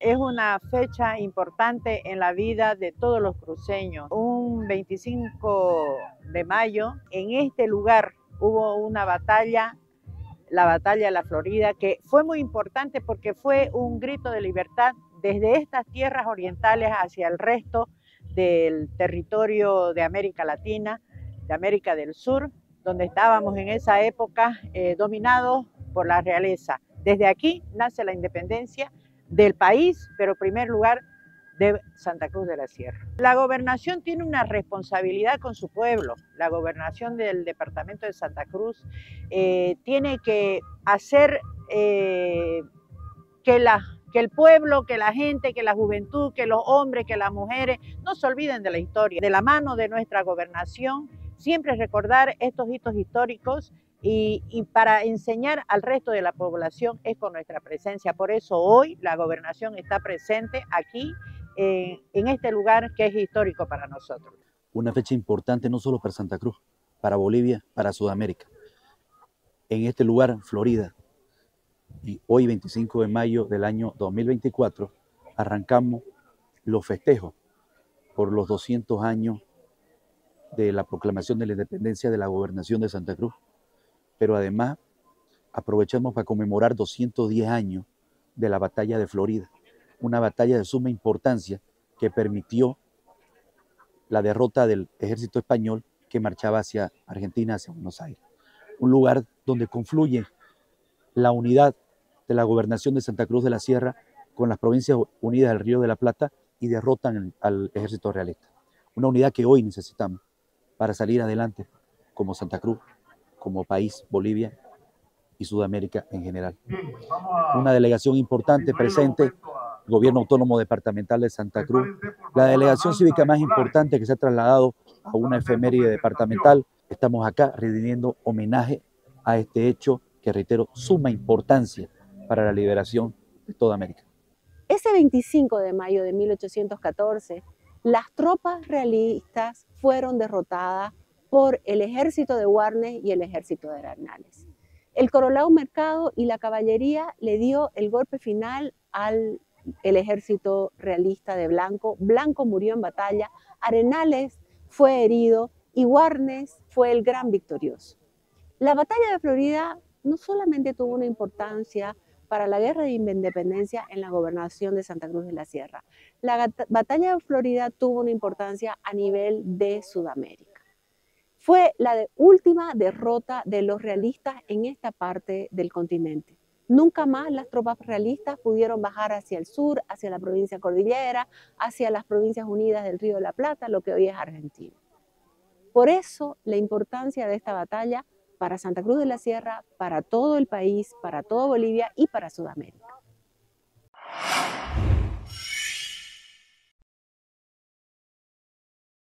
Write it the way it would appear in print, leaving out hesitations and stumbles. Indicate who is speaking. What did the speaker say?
Speaker 1: es una fecha importante en la vida de todos los cruceños. Un 25 de mayo, en este lugar hubo una batalla, la batalla de la Florida, que fue muy importante porque fue un grito de libertad desde estas tierras orientales hacia el resto del territorio de América Latina, de América del Sur, donde estábamos en esa época dominados por la realeza. Desde aquí nace la independencia del país, pero en primer lugar de Santa Cruz de la Sierra. La gobernación tiene una responsabilidad con su pueblo. La gobernación del departamento de Santa Cruz tiene que hacer que el pueblo, que la gente, que la juventud, que los hombres, que las mujeres no se olviden de la historia. De la mano de nuestra gobernación, siempre recordar estos hitos históricos y para enseñar al resto de la población es con nuestra presencia. Por eso hoy la gobernación está presente aquí en este lugar que es histórico para nosotros.
Speaker 2: Una fecha importante no solo para Santa Cruz, para Bolivia, para Sudamérica. En este lugar, Florida, y hoy 25 de mayo del año 2024, arrancamos los festejos por los 200 años de la proclamación de la independencia de la gobernación de Santa Cruz, pero además aprovechamos para conmemorar 210 años de la batalla de Florida, una batalla de suma importancia que permitió la derrota del ejército español que marchaba hacia Argentina, hacia Buenos Aires. Un lugar donde confluye la unidad de la gobernación de Santa Cruz de la Sierra con las provincias unidas del Río de la Plata y derrotan al ejército realista. Una unidad que hoy necesitamos para salir adelante como Santa Cruz, como país, Bolivia y Sudamérica en general. Una delegación importante presente, el Gobierno Autónomo Departamental de Santa Cruz, la delegación cívica más importante que se ha trasladado a una efeméride departamental. Estamos acá rindiendo homenaje a este hecho que, reitero, suma importancia para la liberación de toda América.
Speaker 3: Ese 25 de mayo de 1814, las tropas realistas fueron derrotadas por el ejército de Warnes y el ejército de Arenales. El coronel Mercado y la caballería le dio el golpe final al ejército realista de Blanco. Blanco murió en batalla, Arenales fue herido y Warnes fue el gran victorioso. La batalla de Florida no solamente tuvo una importancia para la guerra de independencia en la gobernación de Santa Cruz de la Sierra. La batalla de Florida tuvo una importancia a nivel de Sudamérica. Fue la última derrota de los realistas en esta parte del continente. Nunca más las tropas realistas pudieron bajar hacia el sur, hacia la provincia cordillera, hacia las provincias unidas del Río de la Plata, lo que hoy es Argentina. Por eso la importancia de esta batalla para Santa Cruz de la Sierra, para todo el país, para toda Bolivia y para Sudamérica.